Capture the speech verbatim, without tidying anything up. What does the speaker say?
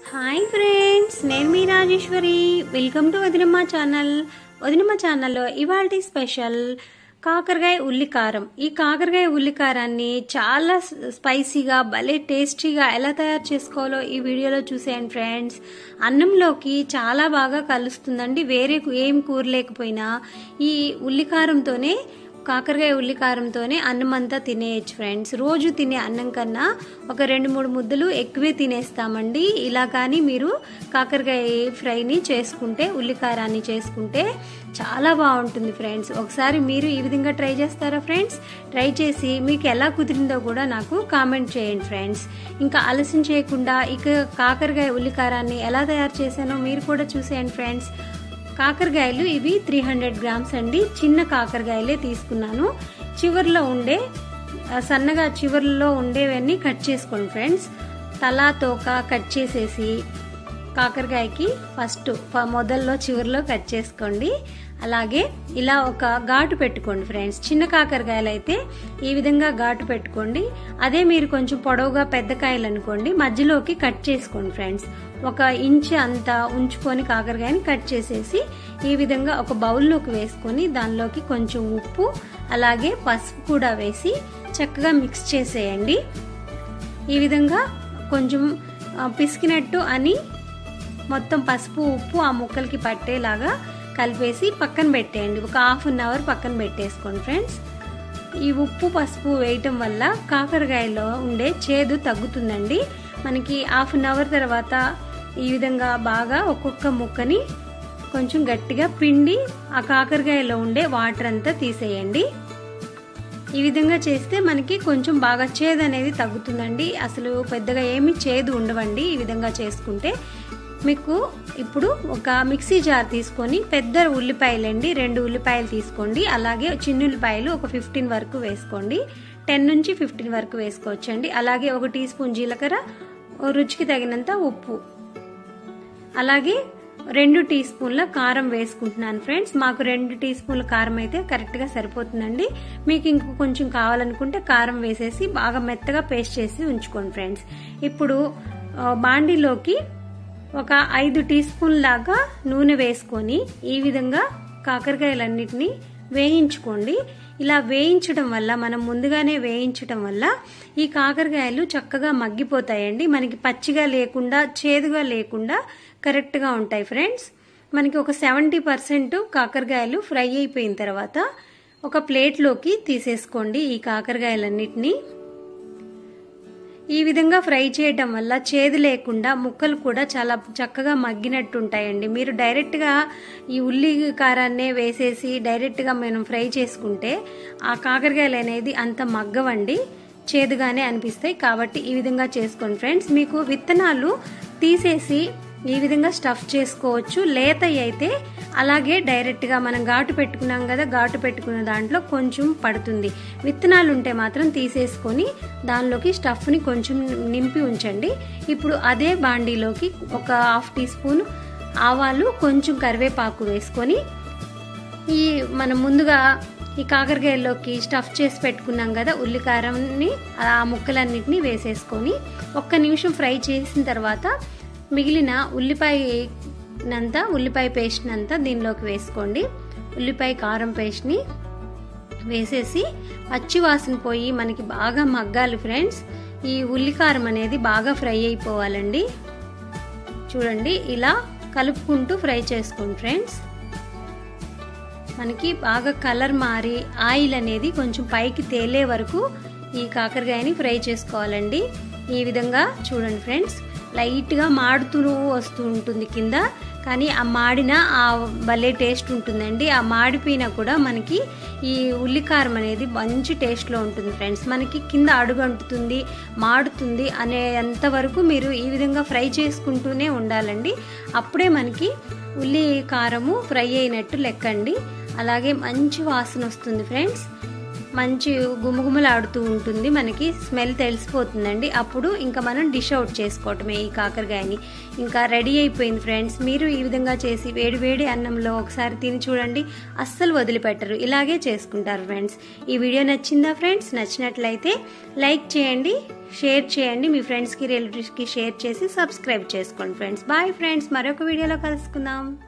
Hi friends, నేను మీ Rajeshwari. Welcome to Vadinamma channel. Vadinamma ఛానల్లో ఇవాల్టి స్పెషల్ కాకరకాయ ఉల్లికారం. ఈ కాకరకాయ ఉల్లికారాన్ని చాలా స్పైసీగా భలే టేస్టీగా ఎలా తయారు చేసుకోవాలో ఈ వీడియోలో చూసేయండి ఫ్రెండ్స్. అన్నంలోకి చాలా బాగా కలుస్తుందండి. వేరే ఏం కూర లేకపోయినా ఈ ఉల్లికారంతోనే కాకరకాయ ఉల్లికారంతోనే అన్నం అంతా తినేయచ్చు ఫ్రెండ్స్. రోజు తినే అన్నం కన్నా ఒక రెండు మూడు ముద్దలు ఎక్కువే తినేస్తామండి. ఇలా కానీ మీరు కాకరకాయ ఫ్రైని చేసుకుంటే, ఉల్లికారాన్ని చేసుకుంటే చాలా బాగుంటుంది ఫ్రెండ్స్. ఒకసారి మీరు ఈ విధంగా ట్రై చేస్తారా ఫ్రెండ్స్? ట్రై చేసి మీకు ఎలా కుదిరిందో కూడా నాకు కామెంట్ చేయండి ఫ్రెండ్స్. ఇంకా ఆలస్యం చేయకుండా ఇక కాకరకాయ ఉల్లికారాన్ని ఎలా తయారు చేశానో మీరు కూడా చూసేయండి ఫ్రెండ్స్. కాకరకాయలు ఇవి త్రీ హండ్రెడ్ గ్రామ్స్ అండి. చిన్న కాకరకాయలే తీసుకున్నాను. చివర్లో ఉండే సన్నగా చివర్లో ఉండేవన్నీ కట్ చేసుకోండి ఫ్రెండ్స్. తలా తోక కట్ చేసేసి కాకరకాయకి ఫస్ట్ మొదల్లో చివర్లో కట్ చేసుకోండి. అలాగే ఇలా ఒక ఘాటు పెట్టుకోండి ఫ్రెండ్స్. చిన్న కాకరకాయలు అయితే ఈ విధంగా ఘాటు పెట్టుకోండి. అదే మీరు కొంచెం పొడవుగా పెద్ద కాయలు అనుకోండి, మధ్యలోకి కట్ చేసుకోండి ఫ్రెండ్స్. ఒక ఇంచ్ అంతా ఉంచుకొని కాకరకాయని కట్ చేసేసి ఈ విధంగా ఒక బౌల్లోకి వేసుకొని దానిలోకి కొంచెం ఉప్పు అలాగే పసుపు కూడా వేసి చక్కగా మిక్స్ చేసేయండి. ఈ విధంగా కొంచెం పిసికినట్టు అని మొత్తం పసుపు ఉప్పు ఆ ముక్కలకి పట్టేలాగా కలిపేసి పక్కన పెట్టేయండి. ఒక హాఫ్ అన్ అవర్ పక్కన పెట్టేసుకోండి ఫ్రెండ్స్. ఈ ఉప్పు పసుపు వేయటం వల్ల కాకరకాయలో ఉండే చేదు తగ్గుతుందండి. మనకి హాఫ్ అన్ అవర్ తర్వాత ఈ విధంగా బాగా ఒక్కొక్క ముక్కని కొంచెం గట్టిగా పిండి ఆ కాకరకాయలో ఉండే వాటర్ అంతా తీసేయండి. ఈ విధంగా చేస్తే మనకి కొంచెం బాగా చేదు అనేది తగ్గుతుందండి. అసలు పెద్దగా ఏమి చేదు ఉండవండి ఈ విధంగా చేసుకుంటే. మీకు ఇప్పుడు ఒక మిక్సీ జార్ తీసుకొని పెద్ద ఉల్లిపాయలండి రెండు ఉల్లిపాయలు తీసుకోండి. అలాగే చిన్న ఉల్లిపాయలు ఒక ఫిఫ్టీన్ వరకు వేసుకోండి. టెన్ నుంచి ఫిఫ్టీన్ వరకు వేసుకోవచ్చండి. అలాగే ఒక టీ స్పూన్ జీలకర్ర, రుచికి తగినంత ఉప్పు, అలాగే రెండు టీ స్పూన్ల కారం వేసుకుంటున్నాను ఫ్రెండ్స్. మాకు రెండు టీ స్పూన్ల కారం అయితే కరెక్ట్గా సరిపోతుందండి. మీకు ఇంకో కొంచెం కావాలనుకుంటే కారం వేసేసి బాగా మెత్తగా పేస్ట్ చేసి ఉంచుకోండి ఫ్రెండ్స్. ఇప్పుడు బాండీలోకి ఒక ఐదు టీ స్పూన్ లాగా నూనె వేసుకొని ఈ విధంగా కాకరకాయలన్నిటినీ వేయించుకోండి. ఇలా వేయించడం వల్ల, మనం ముందుగానే వేయించడం వల్ల ఈ కాకరకాయలు చక్కగా మగ్గిపోతాయండి. మనకి పచ్చిగా లేకుండా చేదుగా లేకుండా కరెక్ట్గా ఉంటాయి ఫ్రెండ్స్. మనకి ఒక సెవెంటీ పర్సెంట్ కాకరకాయలు ఫ్రై అయిపోయిన తర్వాత ఒక ప్లేట్లోకి తీసేసుకోండి ఈ కాకరకాయలన్నిటినీ. ఈ విధంగా ఫ్రై చేయడం వల్ల చేదు లేకుండా ముక్కలు కూడా చాలా చక్కగా మగ్గినట్టు ఉంటాయండి. మీరు డైరెక్ట్గా ఈ ఉల్లి కారాన్నే వేసేసి డైరెక్ట్గా మనం ఫ్రై చేసుకుంటే ఆ కాకరకాయలు అనేది అంత మగ్గవండి, చేదుగానే అనిపిస్తాయి. కాబట్టి ఈ విధంగా చేసుకోండి ఫ్రెండ్స్. మీకు విత్తనాలు తీసేసి ఈ విధంగా స్టఫ్ చేసుకోవచ్చు. లేత అయితే అలాగే డైరెక్ట్గా మనం ఘాటు పెట్టుకున్నాం కదా, ఘాటు పెట్టుకున్న దాంట్లో కొంచెం పడుతుంది. విత్తనాలు ఉంటే మాత్రం తీసేసుకొని దానిలోకి స్టఫ్ని కొంచెం నింపి ఉంచండి. ఇప్పుడు అదే బాండీలోకి ఒక హాఫ్ టీ స్పూన్ ఆవాలు, కొంచెం కరివేపాకు వేసుకొని ఈ మనం ముందుగా ఈ కాకరకాయల్లోకి స్టఫ్ చేసి పెట్టుకున్నాం కదా ఉల్లికారంని, ఆ ముక్కలన్నిటిని వేసేసుకొని ఒక్క నిమిషం ఫ్రై చేసిన తర్వాత మిగిలిన ఉల్లిపాయనంతా ఉల్లిపాయ పేస్ట్నంతా దీనిలోకి వేసుకోండి. ఉల్లిపాయ కారం పేస్ట్ని వేసేసి పచ్చి వాసన పోయి మనకి బాగా మగ్గాలి ఫ్రెండ్స్. ఈ ఉల్లికారం అనేది బాగా ఫ్రై అయిపోవాలండి. చూడండి, ఇలా కలుపుకుంటూ ఫ్రై చేసుకోండి ఫ్రెండ్స్. మనకి బాగా కలర్ మారి ఆయిల్ అనేది కొంచెం పైకి తేలే వరకు ఈ కాకరకాయని ఫ్రై చేసుకోవాలండి. ఈ విధంగా చూడండి ఫ్రెండ్స్, లైట్గా మాడుతూ వస్తూ ఉంటుంది కింద, కానీ ఆ మాడిన ఆ భలే టేస్ట్ ఉంటుందండి. ఆ మాడిపోయినా కూడా మనకి ఈ ఉల్లికారం అనేది మంచి టేస్ట్లో ఉంటుంది ఫ్రెండ్స్. మనకి కింద అడుగంటుతుంది, మాడుతుంది అనేంత వరకు మీరు ఈ విధంగా ఫ్రై చేసుకుంటూనే ఉండాలండి. అప్పుడే మనకి ఉల్లి కారము ఫ్రై అయినట్టు లెక్కండి. అలాగే మంచి వాసన వస్తుంది ఫ్రెండ్స్. మంచి గుమగుమలాడుతూ ఉంటుంది, మనకి స్మెల్ తెలిసిపోతుందండి. అప్పుడు ఇంకా మనం డిష్ అవుట్ చేసుకోవటమే ఈ కాకరకాయని. ఇంకా రెడీ అయిపోయింది ఫ్రెండ్స్. మీరు ఈ విధంగా చేసి వేడి వేడి అన్నంలో ఒకసారి తిని చూడండి, అస్సలు వదిలిపెట్టరు. ఇలాగే చేసుకుంటారు ఫ్రెండ్స్. ఈ వీడియో నచ్చిందా ఫ్రెండ్స్? నచ్చినట్లయితే లైక్ చేయండి, షేర్ చేయండి, మీ ఫ్రెండ్స్కి రిలేటివ్స్కి షేర్ చేసి సబ్స్క్రైబ్ చేసుకోండి ఫ్రెండ్స్. బాయ్ ఫ్రెండ్స్, మరొక వీడియోలో కలుసుకుందాం.